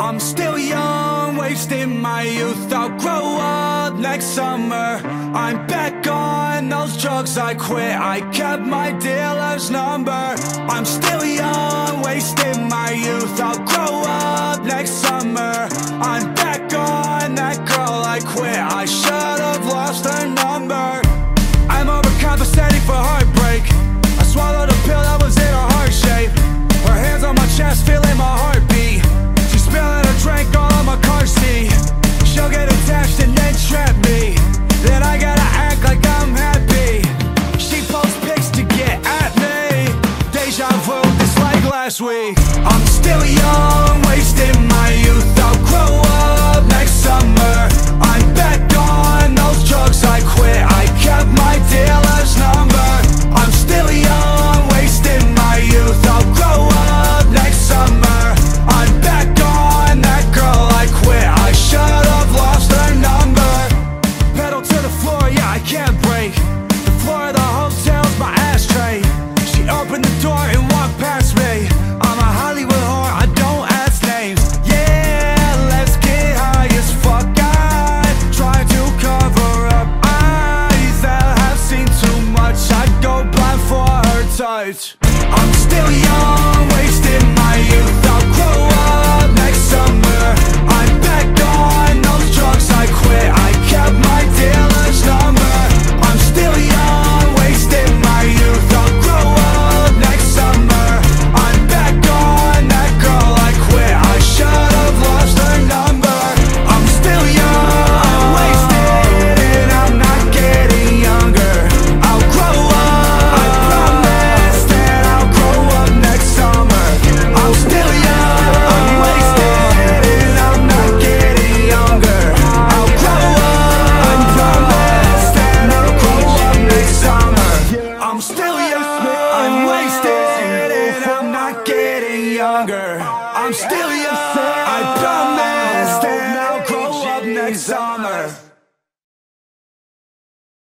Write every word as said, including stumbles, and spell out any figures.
I'm still young, wasting my youth. I'll grow up next summer. I'm back on those drugs I quit. I kept my dealer's number. I'm still young, wasting my youth. I'll grow up next summer. I'm back on that girl I quit. I should've lost her number. I'm overcompensating for heartbreak. I swallowed a pill that was in her heart shape. Her hands on my chest, feeling my heartbeat. She's spilling a drink all on my car seat. She'll get attached and then trap me. Then I gotta act like I'm happy. She posts pics to get at me. Deja vu, just like last week. I'm still young, wasting my youth. I'll grow up next summer. I'm back on those drugs I quit. I kept my dealer's number. I'm still young, wasting my youth. I'll grow up next summer. I'm back on that girl I quit. I should've lost her number. Pedal to the floor, yeah, I can't break. The floor of the hotel's my ashtray. She opened the door and walked past me. I'm a Hollywood whore, I don't ask names. Yeah, let's get high as fuck. I try to cover up eyes that have seen too much. I'd go blind for her touch. I'm still young, wasting my youth. I'll grow up next summer. I'm back on those drugs I quit. I kept my dealer's number. I'm still young, wasting my youth. I'll grow up next summer. I'm back on that girl I quit. I should've lost her number. I'm still young, I'm wasted, and I'm not getting younger. I'll grow up, I promise that I'll grow up next summer. I'm still young, I'm wasted, and I'm not getting younger. I'll grow up, I promise that I'll grow up next summer. I'm still young, I'm wasted, and I'm not getting younger. I'm still young, I promise that I'll grow up next summer.